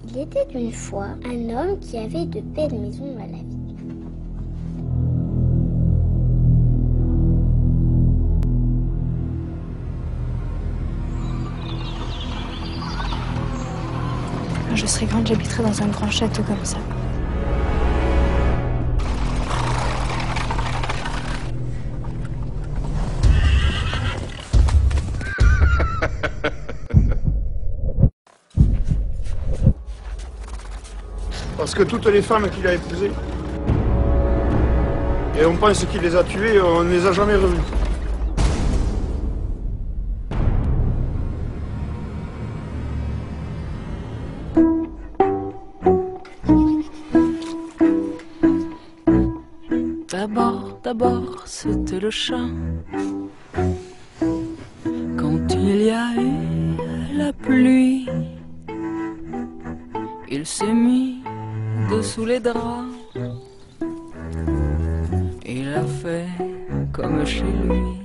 Il était une fois un homme qui avait de belles maisons à la ville. Quand je serai grande, j'habiterai dans un grand château comme ça. Parce que toutes les femmes qu'il a épousées, et on pense qu'il les a tuées, on ne les a jamais revues. D'abord, c'était le chant. Quand il y a eu la pluie, il s'est mis dessous les draps. Il a fait comme chez lui.